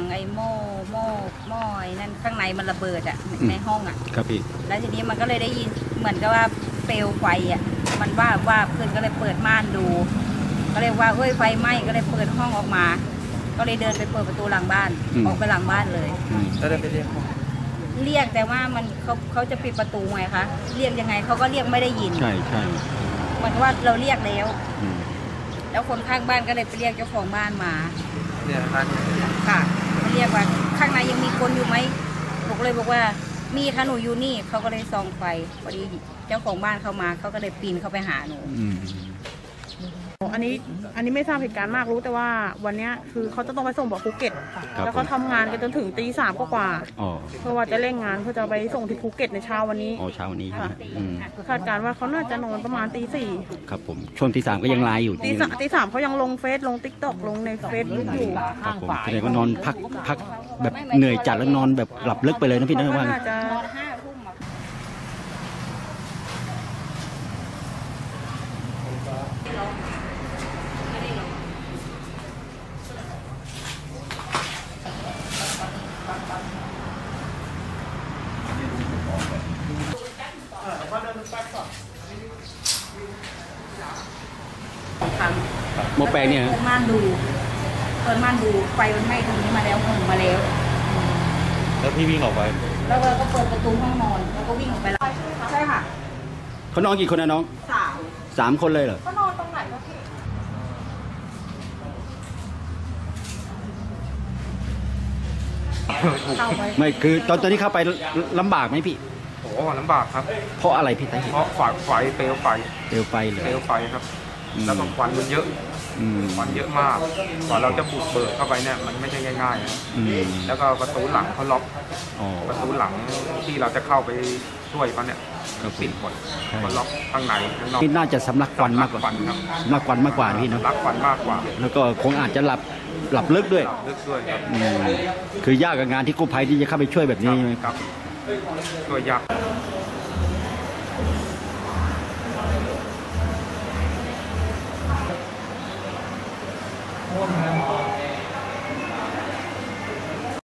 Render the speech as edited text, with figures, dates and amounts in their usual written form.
ไอ้หม้อไอ้นั่นข้างในมันระเบิดอ่ะในห้องอ่ะครับพี่แล้วทีนี้มันก็เลยได้ยินเหมือนกับว่าเปลวไฟอ่ะมันว่าเพื่อนก็เลยเปิดม่านดูก็เลยว่าเฮ้ยไฟไหม้ก็เลยเปิดห้องออกมา ก็เลยเดินไปเปิดประตูหลังบ้านออกไปหลังบ้านเลยแล้วได้ไปเรียกแต่ว่ามันเขาจะปิดประตูไงคะเรียกยังไงเขาก็เรียกไม่ได้ยินใช่เหมือนว่าเราเรียกแล้วคนข้างบ้านก็เลยไปเรียกเจ้าของบ้านมาเนี่ยบ้านค่ะเรียกว่าข้างในยังมีคนอยู่ไหมผมก็เลยบอกว่ามีค่ะหนูอยู่นี่เขาก็เลยส่องไฟพอดีเจ้าของบ้านเข้ามาเขาก็เลยปีนเข้าไปหาหนูอันนี้ไม่ทราบเหตุการณ์มากรู้แต่ว่าวันนี้คือเขาจะต้องไปส่งบอกภูเก็ตแล้วเขาทำงานกันจนถึงตี 3กว่าเพื่อว่าจะเร่งงานเพื่อจะไปส่งที่ภูเก็ตในเช้าวันนี้เช้าวันนี้คาดการณ์ว่าเขาน่าจะนอนประมาณตี 4 ครับผมช่วงตี 3ก็ยังไลน์อยู่ตี 3เขายังลงเฟซลงติ๊กต็อกลงในเฟซบุ๊กอยู่ครับผมแสดงว่านอนพักแบบเหนื่อยจัดแล้วนอนแบบหลับลึกไปเลยนะพี่นะว่าหม้อแปลงเนี่ยเปิดม่านดูไฟมันไหม้ตรงนี้มาแล้วหงมาแล้วแล้วพี่วิ่งออกไปแล้วเราก็เปิดประตูห้องนอนแล้วก็วิ่งออกไปแล้วใช่ค่ะเขานอนกี่คนนะน้อง3 คนเลยเหรอเขานอนตรงไหนก็พี่ไม่คือตอนนี้เข้าไปลำบากไหมพี่โอ้ลำบากครับเพราะอะไรพี่เพราะไฟเปลวไฟเลยเปลวไฟครับแล้วก็ควันมันเยอะควันเยอะมากกว่าเราจะบุกเบิกเข้าไปเนี่ยมันไม่ใช่ง่ายๆนะแล้วก็ประตูหลังเขาล็อกประตูหลังที่เราจะเข้าไปช่วยเขาเนี่ยปิดหมดมันล็อกข้างในข้างนอกนี่น่าจะสำลักควันมากกว่าสำลักควันมากกว่าพี่นะสำลักควันมากกว่าแล้วก็คงอาจจะหลับลึกด้วยครับคือยากกับงานที่กู้ภัยที่จะเข้าไปช่วยแบบนี้ครับช่วยยาก